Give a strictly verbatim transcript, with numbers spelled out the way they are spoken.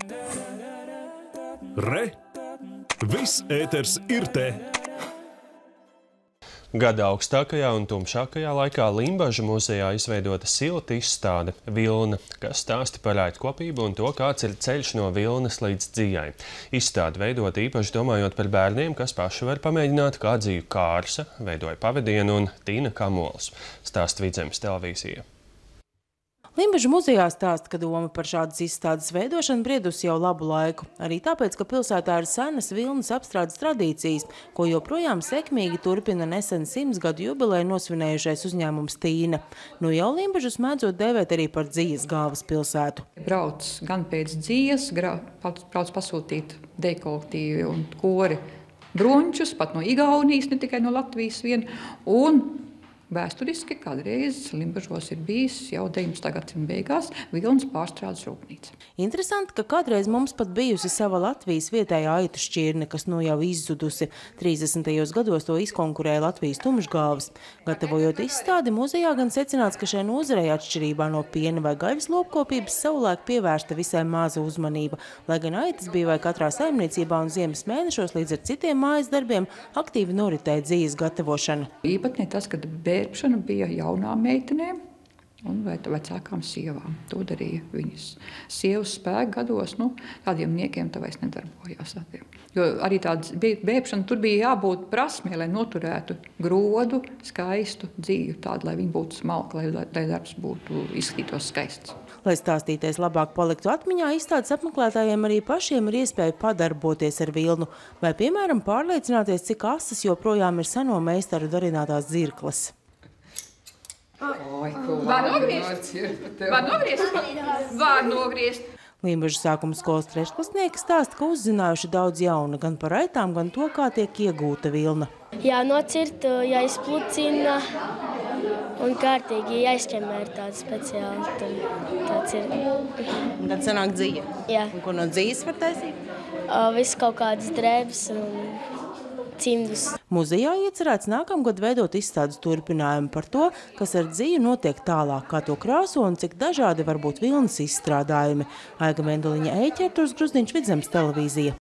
Re! Viss ēters ir te! Gada augstākajā un tumšākajā laikā Limbažu muzejā izveidota silta izstāde Vilna, kas stāsta par ētkopību un to, kāds ir ceļš no vilnas līdz dzijai. Izstāde veidota īpaši domājot par bērniem, kas paši var pamēģināt, kā dzīvu Kārsa, veidoja pavadienu un Tīna Kamols. Stāsta Vidzemes televīzija. Limbažu muzejā stāsta, ka doma par šādas izstādes veidošanu briedusi jau labu laiku. Arī tāpēc, ka pilsētā ir senas vilnas apstrādes tradīcijas, ko joprojām sekmīgi turpina nesen simts gadu jubileju nosvinējušais uzņēmums Tīna. Nu jau Limbažus mēdzot dēvēt arī par dzijas galvaspilsētu. Brauc gan pēc dzijas, brauc pasūtīt dekolektīvi un kori brunčus, pat no Igaunijas, ne tikai no Latvijas vien, un vēsturiski kādreiz Limbažos ir bijis jau deviņpadsmitā gadsimta beigās vilnas pārstrādes rūpnīca. Interesanti, ka kādreiz mums pat bijusi sava Latvijas vietējā aitu šķirne, kas nu jau izzudusi. trīsdesmitajos gados to izkonkurēja Latvijas tumšgalvas. Gatavojot izstādi, muzejā gan secināts, ka šai nozarei atšķirībā no piena vai gaļas lopkopības savulaik pievērsta visai maza uzmanība, lai gan aitas bija vai katrā saimniecībā un ziemas mēnešos līdz ar citiem mājas darbiem aktīvi noritēja dzijas gatavošana. Īpatnē tas, kad bērpšana bija jaunām meitenēm un vecākām sievām. To darīja viņas. Sievas spēku gados, nu, tādiem niekiem tā vairs nedarbojās. Jo arī tāda bērpšana, tur bija jābūt prasmē, lai noturētu grodu, skaistu dzīvi, tādu, lai viņi būtu smalki, lai, lai darbs būtu izskatītos skaists. Lai stāstītais labāk paliktu atmiņā, izstādes apmeklētājiem arī pašiem ir iespēja padarboties ar vilnu, vai, piemēram, pārliecināties, cik asas joprojām ir seno meistaru darinātās dzirkles. Oi, ko var nogriezt? Var nogriezt? Var nogriezt. Limbažu sākuma skolas trešklasnieki stāsta, ka uzzinājuši daudz jauna gan par aitām, gan to, kā tiek iegūta vilna. Jānocirt, jāizplucina un kārtīgi jāizķemē ir tāds speciāli. Tāds ir. Un tad sanāk dzija? Jā. Un ko no dzijas var taisīt? Viss kaut kādas drēbes un cimdus. Muzejā iecerēts nākamgad veidot izstādes turpinājumu par to, kas ar dziju notiek tālāk, kā to krāso un cik dažādi var būt vilnas izstrādājumi. Aiga Venduliņa, Eiķerturs Gruzdiņš, Vidzemes televīzija.